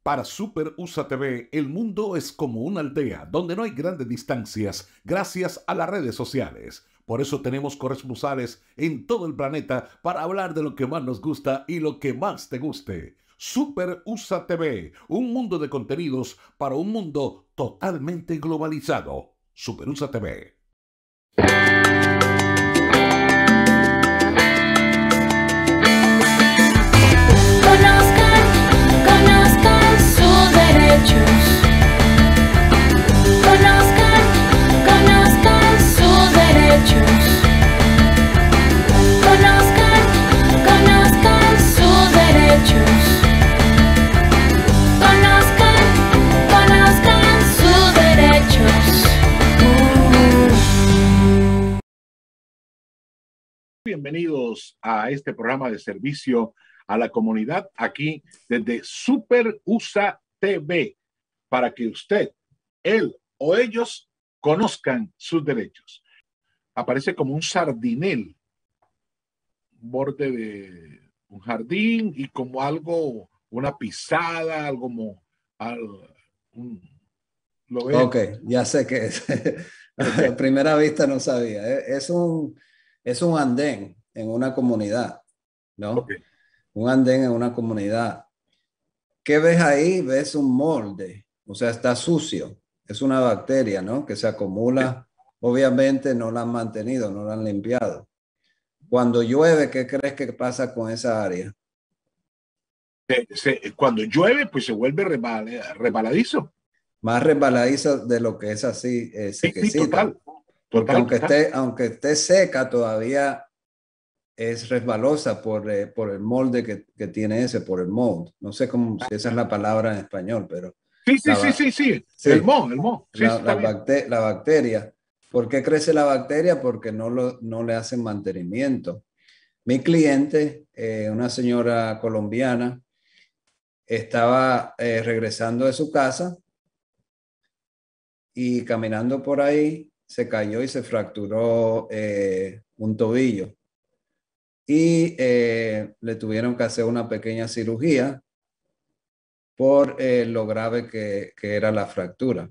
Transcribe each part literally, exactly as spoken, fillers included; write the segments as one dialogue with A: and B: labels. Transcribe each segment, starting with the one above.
A: Para Super U S A T V, el mundo es como una aldea donde no hay grandes distancias gracias a las redes sociales. Por eso tenemos corresponsales en todo el planeta para hablar de lo que más nos gusta y lo que más te guste. Super U S A T V, un mundo de contenidos para un mundo totalmente globalizado. Super U S A T V.
B: Conozcan, conozcan sus derechos. Conozcan, conozcan sus derechos. Conozcan, conozcan sus derechos. Conozcan, conozcan sus derechos. Uh.
C: Bienvenidos a este programa de servicio a la comunidad aquí desde Super U S A T V para que usted, él o ellos conozcan sus derechos. Aparece como un sardinel, borde de un jardín y como algo, una pisada, algo como algo, un, ¿lo ven?
D: Ok, ya sé qué es.
C: Okay.
D: A primera vista no sabía. Es un, es un andén en una comunidad, ¿no?
C: Okay.
D: Un andén en una comunidad. ¿Qué ves ahí? Ves un molde, o sea, está sucio. Es una bacteria, ¿no? Que se acumula. Obviamente no la han mantenido, no la han limpiado. Cuando llueve, ¿qué crees que pasa con esa área?
C: Se, se, cuando llueve, pues se vuelve rebal, rebaladizo.
D: Más resbaladiza de lo que es así, eh, sequecita.
C: Sí, sí, total.
D: Porque
C: total,
D: aunque,
C: total.
D: Esté, aunque esté seca, todavía es resbalosa por, eh, por el molde que, que tiene ese, por el mold. No sé cómo, si esa es la palabra en español, pero...
C: Sí, sí,
D: la,
C: sí, sí, sí,
D: sí.
C: El mo, el mo. Sí,
D: la,
C: sí,
D: la,
C: bien.
D: bacte, la bacteria. ¿Por qué crece la bacteria? Porque no, lo, no le hacen mantenimiento. Mi cliente, eh, una señora colombiana, estaba eh, regresando de su casa y caminando por ahí se cayó y se fracturó eh, un tobillo. Y eh, le tuvieron que hacer una pequeña cirugía por eh, lo grave que, que era la fractura.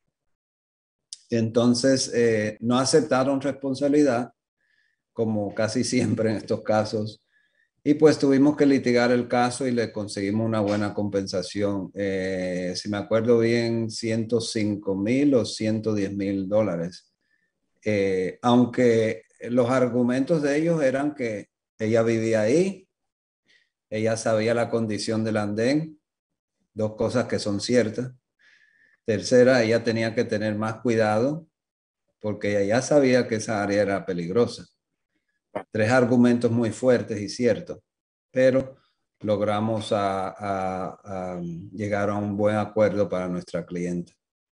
D: Entonces, eh, no aceptaron responsabilidad, como casi siempre en estos casos, y pues tuvimos que litigar el caso y le conseguimos una buena compensación. Eh, si me acuerdo bien, ciento cinco mil o ciento diez mil dólares. Eh, aunque los argumentos de ellos eran que ella vivía ahí, ella sabía la condición del andén, dos cosas que son ciertas. Tercera, ella tenía que tener más cuidado porque ella ya sabía que esa área era peligrosa. Tres argumentos muy fuertes y ciertos, pero logramos a, a, a llegar a un buen acuerdo para nuestra cliente.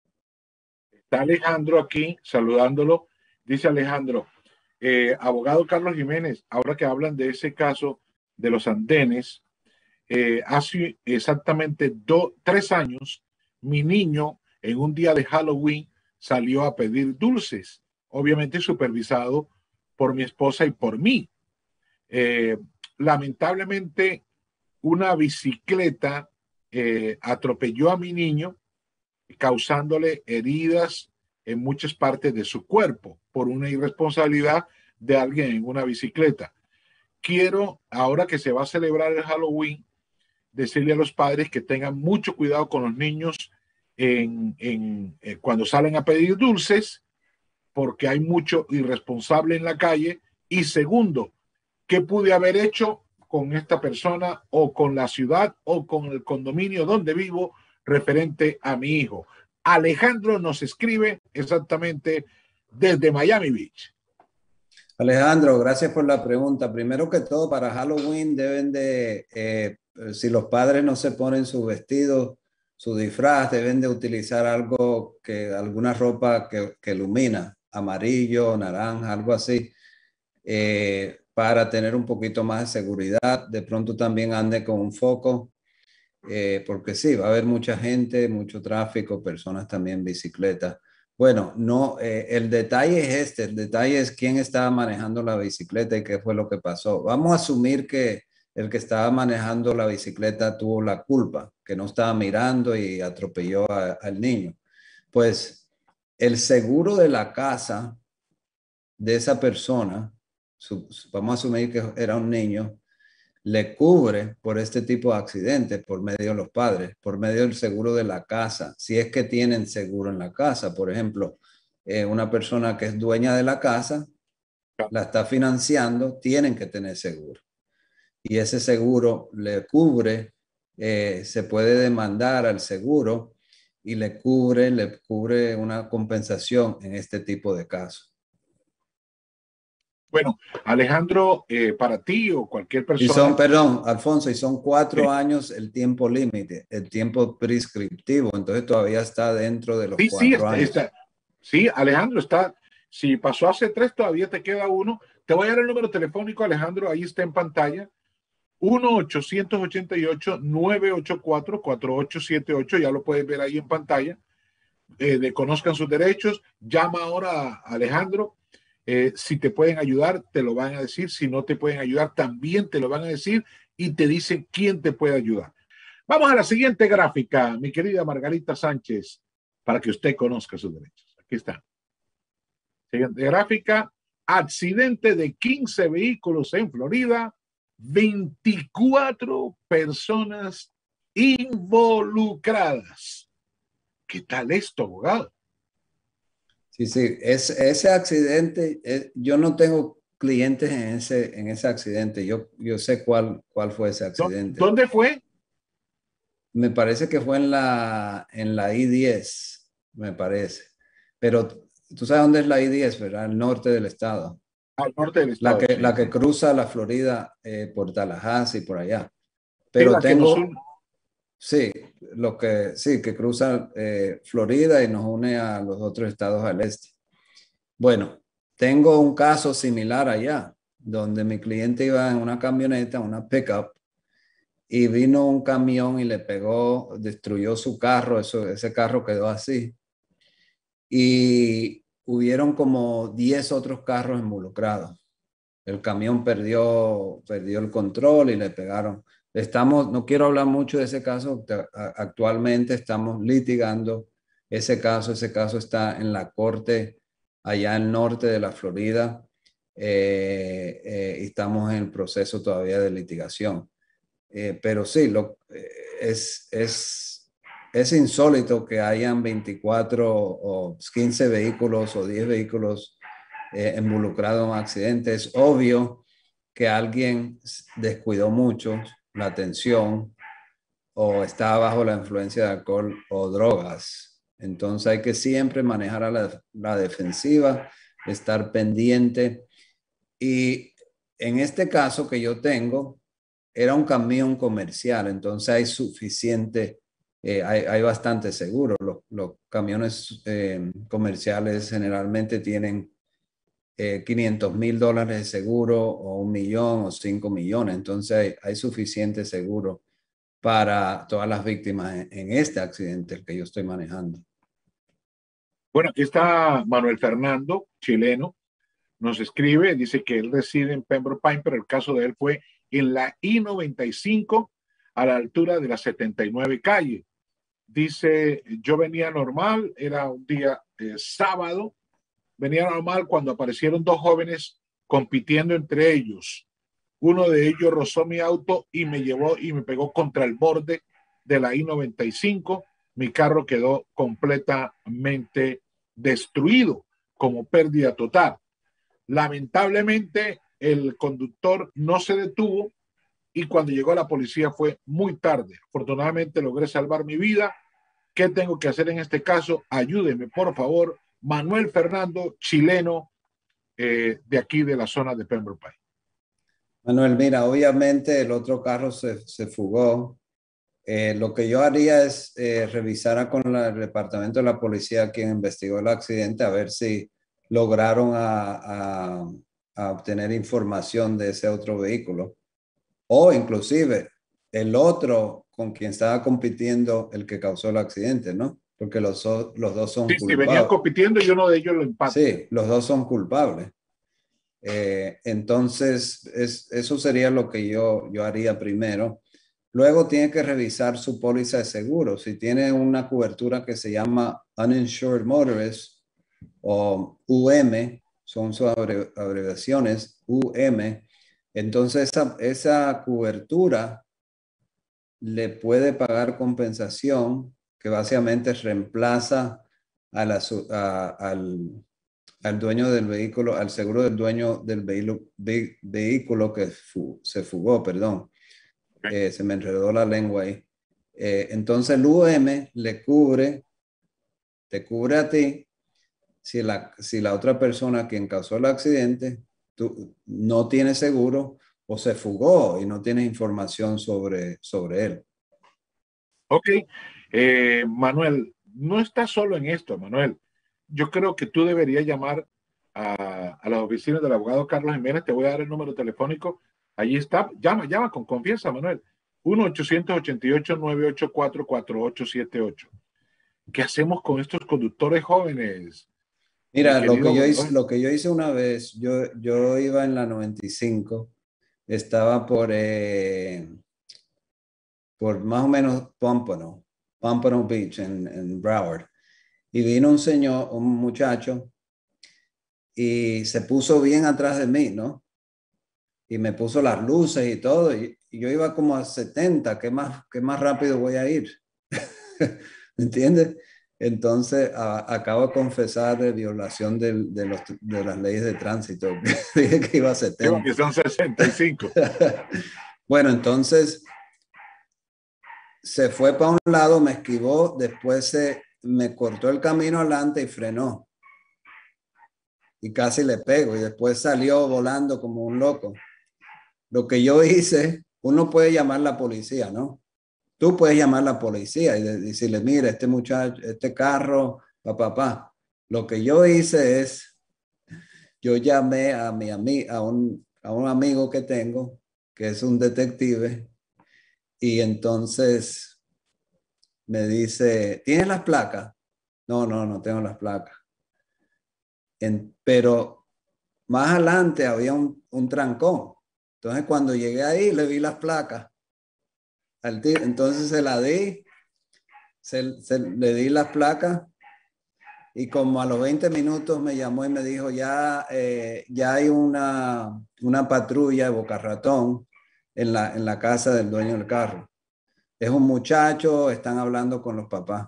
C: Está Alejandro aquí saludándolo. Dice Alejandro, eh, abogado Carlos Jiménez, ahora que hablan de ese caso de los andenes, eh, hace exactamente do, tres años, mi niño en un día de Halloween salió a pedir dulces, obviamente supervisado por mi esposa y por mí. Eh, lamentablemente, una bicicleta eh, atropelló a mi niño, causándole heridas en muchas partes de su cuerpo por una irresponsabilidad de alguien en una bicicleta. Quiero, ahora que se va a celebrar el Halloween, decirle a los padres que tengan mucho cuidado con los niños en, en, eh, cuando salen a pedir dulces, porque hay mucho irresponsable en la calle. Y segundo, ¿qué pude haber hecho con esta persona o con la ciudad o con el condominio donde vivo referente a mi hijo? Alejandro nos escribe exactamente desde Miami Beach.
D: Alejandro, gracias por la pregunta. Primero que todo, para Halloween deben de, eh, si los padres no se ponen su vestido, su disfraz, deben de utilizar algo que, alguna ropa que, que ilumina, amarillo, naranja, algo así, eh, para tener un poquito más de seguridad. De pronto también ande con un foco, eh, porque sí, va a haber mucha gente, mucho tráfico, personas también en bicicleta. Bueno, no, eh, el detalle es este, el detalle es quién estaba manejando la bicicleta y qué fue lo que pasó. Vamos a asumir que, el que estaba manejando la bicicleta tuvo la culpa, que no estaba mirando y atropelló a, al niño. Pues el seguro de la casa de esa persona, su, vamos a asumir que era un niño, le cubre por este tipo de accidentes por medio de los padres, por medio del seguro de la casa, si es que tienen seguro en la casa. Por ejemplo, eh, una persona que es dueña de la casa, la está financiando, tienen que tener seguro. Y ese seguro le cubre, eh, se puede demandar al seguro y le cubre, le cubre una compensación en este tipo de casos.
C: Bueno, Alejandro, eh, para ti o cualquier persona.
D: Y son, perdón, Alfonso, y son cuatro sí. años el tiempo límite, el tiempo prescriptivo, entonces todavía está dentro de los
C: sí,
D: cuatro
C: sí, está,
D: años.
C: Está, sí, Alejandro, está, si pasó hace tres, todavía te queda uno. Te voy a dar el número telefónico, Alejandro, ahí está en pantalla. uno ochocientos ochenta y ocho, nueve ocho cuatro, cuatro ocho siete ocho, ya lo puedes ver ahí en pantalla. Eh, de Conozcan sus derechos. Llama ahora a Alejandro. Eh, si te pueden ayudar, te lo van a decir. Si no te pueden ayudar, también te lo van a decir y te dicen quién te puede ayudar. Vamos a la siguiente gráfica, mi querida Margarita Sánchez, para que usted conozca sus derechos. Aquí está. Siguiente gráfica. Accidente de quince vehículos en Florida. veinticuatro personas involucradas. ¿Qué tal esto, abogado?
D: Sí, sí, es, ese accidente, es, yo no tengo clientes en ese, en ese accidente, yo, yo sé cuál, cuál fue ese accidente.
C: ¿Dónde fue?
D: Me parece que fue en la, en la I diez, me parece. Pero tú sabes dónde es la I diez, ¿verdad? Al norte del estado.
C: Al norte del estado.
D: La que,
C: sí,
D: la
C: sí.
D: que cruza la Florida eh, por Tallahassee y por allá. Pero
C: sí,
D: tengo...
C: Nos...
D: Sí, lo que, sí, que cruza eh, Florida y nos une a los otros estados al este. Bueno, tengo un caso similar allá, donde mi cliente iba en una camioneta, una pickup, y vino un camión y le pegó, destruyó su carro, eso, ese carro quedó así. Y hubieron como diez otros carros involucrados. El camión perdió, perdió el control y le pegaron. Estamos, no quiero hablar mucho de ese caso, actualmente estamos litigando ese caso, ese caso está en la corte allá al norte de la Florida eh, eh, y estamos en el proceso todavía de litigación. Eh, pero sí, lo, eh, es, es, es insólito que hayan veinticuatro o quince vehículos o diez vehículos eh, involucrados en un accidente. Es obvio que alguien descuidó mucho la atención o está bajo la influencia de alcohol o drogas. Entonces hay que siempre manejar a la, la defensiva, estar pendiente. Y en este caso que yo tengo, era un camión comercial, entonces hay suficiente, eh, hay, hay bastante seguro. Los, los camiones eh, comerciales generalmente tienen eh, quinientos mil dólares de seguro o un millón o cinco millones, entonces hay, hay suficiente seguro para todas las víctimas en, en este accidente el que yo estoy manejando.
C: Bueno, aquí está Manuel Fernando, chileno, nos escribe, dice que él reside en Pembroke Pines, pero el caso de él fue en la I noventa y cinco a la altura de la setenta y nueve calle. Dice, yo venía normal, era un día eh, sábado, venía normal cuando aparecieron dos jóvenes compitiendo entre ellos. Uno de ellos rozó mi auto y me llevó y me pegó contra el borde de la I noventa y cinco. Mi carro quedó completamente destruido como pérdida total. Lamentablemente, el conductor no se detuvo y cuando llegó la policía fue muy tarde. Afortunadamente logré salvar mi vida. ¿Qué tengo que hacer en este caso? Ayúdeme, por favor. Manuel Fernando, chileno, eh, de aquí de la zona de Pembroke Pines.
D: Manuel, mira, obviamente el otro carro se, se fugó. Eh, lo que yo haría es eh, revisar con la, el departamento de la policía quien investigó el accidente a ver si lograron a, a, a obtener información de ese otro vehículo. O inclusive el otro con quien estaba compitiendo el que causó el accidente, ¿no? Porque los, los dos son
C: sí,
D: culpables.
C: Sí, venían compitiendo y uno de ellos lo empató.
D: Sí, los dos son culpables. Eh, entonces, es, eso sería lo que yo, yo haría primero. Luego tiene que revisar su póliza de seguro. Si tiene una cobertura que se llama Uninsured Motorist o U M, son sus abreviaciones, U M, entonces esa, esa cobertura le puede pagar compensación que básicamente reemplaza a la, a, al, al dueño del vehículo, al seguro del dueño del vehículo, ve, vehículo que fu, se fugó, perdón. Eh, se me enredó la lengua ahí. Eh, entonces el U M le cubre, te cubre a ti si la, si la otra persona quien causó el accidente tú, no tiene seguro o se fugó y no tiene información sobre, sobre él.
C: Ok. Eh, Manuel, no estás solo en esto, Manuel. Yo creo que tú deberías llamar a, a las oficinas del abogado Carlos Jiménez. Te voy a dar el número telefónico. Allí está. Llama, llama con confianza, Manuel. uno ochocientos ochenta y ocho, nueve ocho cuatro, cuatro ocho siete ocho. ¿Qué hacemos con estos conductores jóvenes?
D: Mira, lo que, yo hice, lo que yo hice una vez, yo, yo iba en la noventa y cinco, estaba por, eh, por más o menos Pompano, Pompano Beach en, en Broward. Y vino un señor, un muchacho, y se puso bien atrás de mí, ¿no? Y me puso las luces y todo, y, y yo iba como a setenta, ¿qué más, qué más rápido voy a ir? ¿Me entiendes? Entonces, a, acabo de confesar de violación de, de, los, de las leyes de tránsito. Dije que iba a setenta.
C: Creo que son sesenta y cinco.
D: Bueno, entonces, se fue para un lado, me esquivó, después se, me cortó el camino adelante y frenó. Y casi le pego, y después salió volando como un loco. Lo que yo hice, uno puede llamar a la policía, ¿no? Tú puedes llamar a la policía y decirle, mira, este muchacho, este carro, papá, papá. Lo que yo hice es, yo llamé a mi ami- a un, a un amigo que tengo, que es un detective, y entonces me dice, ¿tienes las placas? No, no, no tengo las placas. En, pero más adelante había un, un trancón. Entonces cuando llegué ahí le vi las placas. Al tío, entonces se la di, se, se, le di las placas y como a los veinte minutos me llamó y me dijo ya, eh, ya hay una, una patrulla de Boca Ratón en la, en la casa del dueño del carro. Es un muchacho, están hablando con los papás.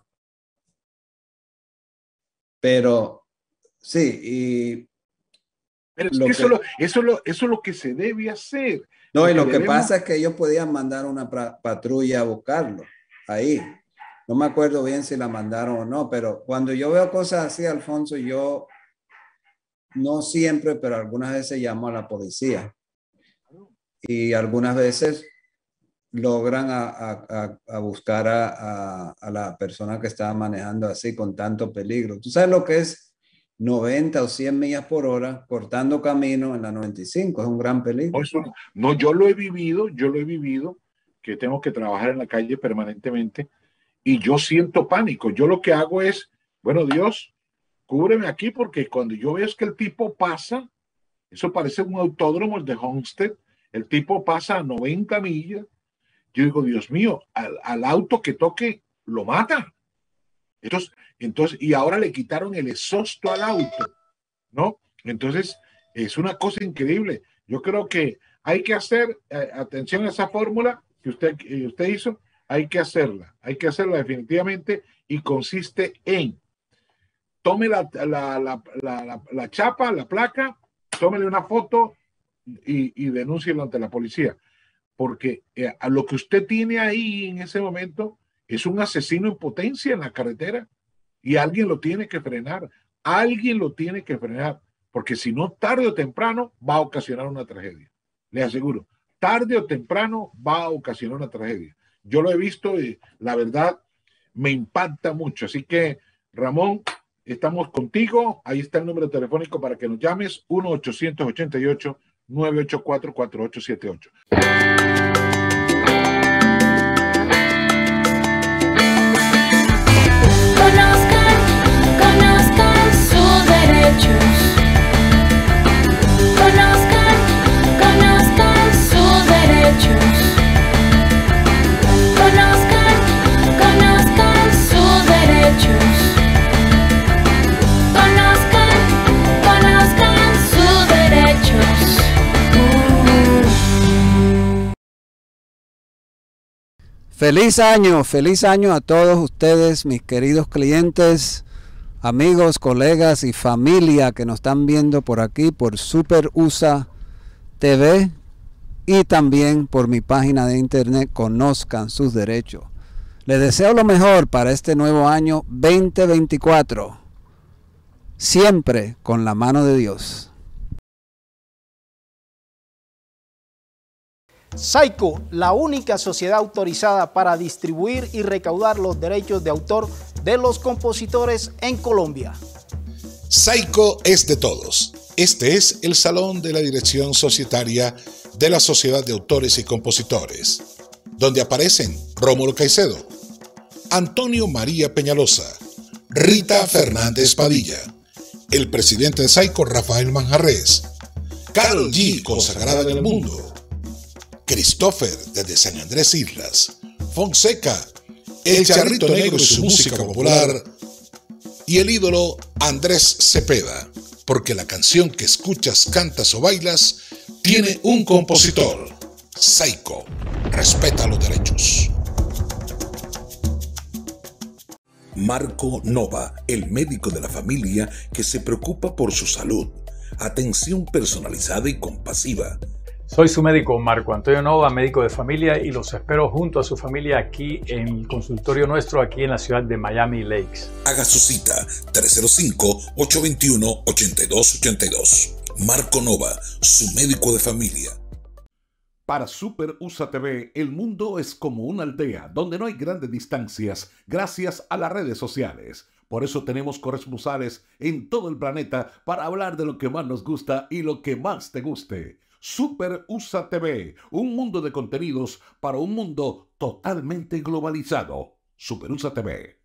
D: Pero sí, y...
C: Pero es que eso, que, lo, eso, lo, eso es lo que se debe hacer.
D: No, y lo debemos... que pasa es que ellos podían mandar una patrulla a buscarlo ahí. No me acuerdo bien si la mandaron o no, pero cuando yo veo cosas así, Alfonso, yo no siempre, pero algunas veces llamo a la policía. Y algunas veces logran a, a, a buscar a, a, a la persona que estaba manejando así con tanto peligro. ¿Tú sabes lo que es? noventa o cien millas por hora cortando camino en la noventa y cinco, es un gran peligro.
C: No, no, yo lo he vivido, yo lo he vivido, que tengo que trabajar en la calle permanentemente y yo siento pánico. Yo lo que hago es, bueno, Dios, cúbreme aquí porque cuando yo veo que el tipo pasa, eso parece un autódromo, el de Homestead, el tipo pasa a noventa millas, yo digo, Dios mío, al, al auto que toque lo mata. Entonces, entonces, y ahora le quitaron el exhausto al auto, ¿no? Entonces, es una cosa increíble. Yo creo que hay que hacer, eh, atención a esa fórmula que usted, eh, usted hizo, hay que hacerla, hay que hacerla definitivamente y consiste en, tome la, la, la, la, la, la chapa, la placa, tómele una foto y, y denúncielo ante la policía, porque eh, a lo que usted tiene ahí en ese momento es un asesino en potencia en la carretera y alguien lo tiene que frenar, alguien lo tiene que frenar, porque si no, tarde o temprano va a ocasionar una tragedia. Le aseguro, tarde o temprano va a ocasionar una tragedia. Yo lo he visto y la verdad me impacta mucho. Así que, Ramón, estamos contigo. Ahí está el número telefónico para que nos llames, uno ochocientos ochenta y ocho, nueve ocho cuatro, cuatro ocho siete ocho.
B: Conozcan, conozcan sus derechos. Conozcan
D: Feliz año, feliz año a todos ustedes, mis queridos clientes, amigos, colegas y familia que nos están viendo por aquí, por Super U S A T V y también por mi página de internet Conozcan sus Derechos. Les deseo lo mejor para este nuevo año veinte veinticuatro, siempre con la mano de Dios.
E: SAICO, la única sociedad autorizada para distribuir y recaudar los derechos de autor de los compositores en Colombia.
F: SAICO es de todos. Este es el salón de la dirección societaria de la Sociedad de Autores y Compositores, donde aparecen Rómulo Caicedo, Antonio María Peñalosa, Rita Fernández Padilla, el presidente de SAICO Rafael Manjarrés, Karol G, consagrada en el mundo, Christopher desde San Andrés Islas, Fonseca, el Charrito Negro y su música popular, y el ídolo Andrés Cepeda, porque la canción que escuchas, cantas o bailas tiene un compositor. SAICO, respeta los derechos.
A: Marco Nova, el médico de la familia que se preocupa por su salud. Atención personalizada y compasiva.
G: Soy su médico Marco Antonio Nova, médico de familia, y los espero junto a su familia aquí en el consultorio nuestro aquí en la ciudad de Miami Lakes.
A: Haga su cita tres cero cinco, ocho dos uno, ocho dos ocho dos. Marco Nova, su médico de familia. Para Super U S A T V, el mundo es como una aldea donde no hay grandes distancias gracias a las redes sociales. Por eso tenemos corresponsales en todo el planeta para hablar de lo que más nos gusta y lo que más te guste. Super U S A T V, un mundo de contenidos para un mundo totalmente globalizado. Super U S A T V.